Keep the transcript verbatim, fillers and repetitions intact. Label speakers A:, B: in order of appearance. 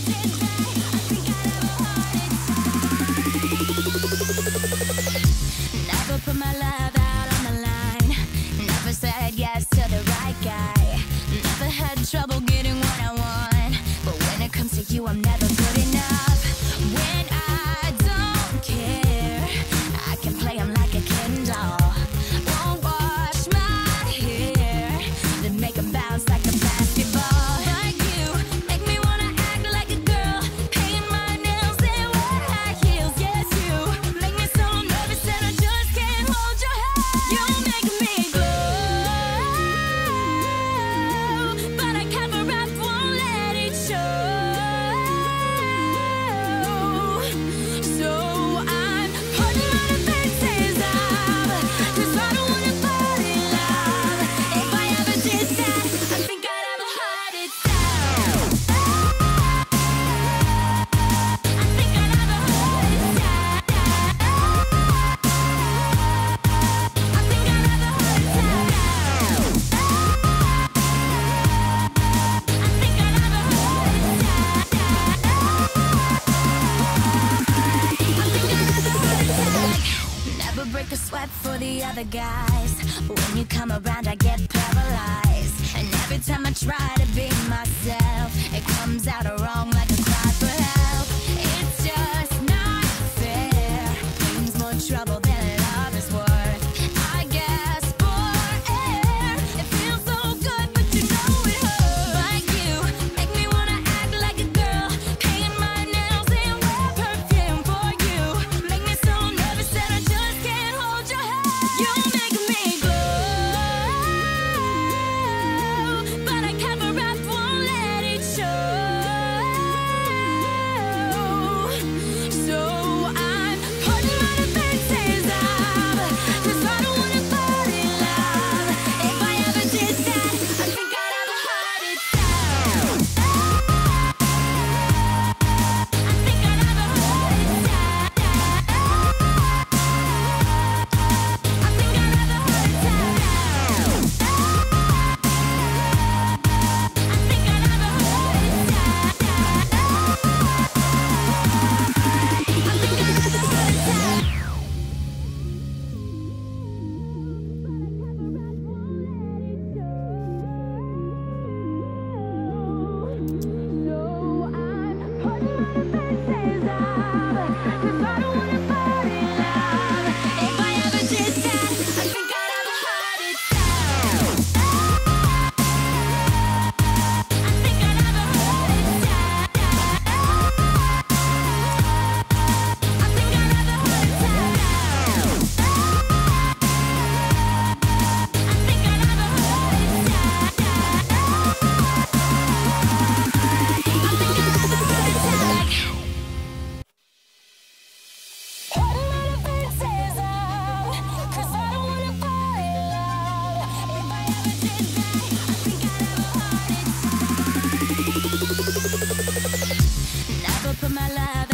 A: Never put my love out on the line. Never said yes to the right guy. Never had trouble getting what I want. But when it comes to you, I'm never good enough. When I don't care, I can play 'em like a Ken doll. Won't wash my hair, then make 'em bounce like a basketball. Like you, make me wanna act like a girl, paint my nails and wear high heels. Yes, you make me so nervous that I just can't hold your hand. You make me glow, but I cover up, won't let it show. So I'm putting my defenses up, 'cause I don't wanna fall in love. If I ever did that, I think I'd have a heart attack. I think I'd have a heart attack. I think I'd have a heart attack. I think I'd have a heart attack. Never break a sweat for the other guys. When you come around, I get paralyzed. And every time I try to be myself, it comes out wrong like a cry for help. It's just not fair. Means more trouble than love is worth. I guess for air, it feels so good, but you know it hurts. Like you, make me wanna act like a girl, paint my nails and wear perfume for you. Make me so nervous that I just can't hold your hand. You make me glow, but I cover up, won't let it show. So I'm putting my defenses up, 'cause I don't wanna fall in love. If I ever did that, I think I'd have a heart attack. I think I'd have a heart attack. I think I'd have a heart attack. I think I'd have a heart attack. I think I'd have a heart attack. So I'm putting my defenses up, 'cause I don't wanna fall in love. If I ever did that, I think I'd have a heart attack. I think I'd have a heart attack. I think I'd have a heart attack. I think I'd have a heart attack. I think I'd have a heart attack. Putting my defenses up, 'cause I don't wanna fall in love. If I ever did that, I think I'd have a heart attack. Never put my love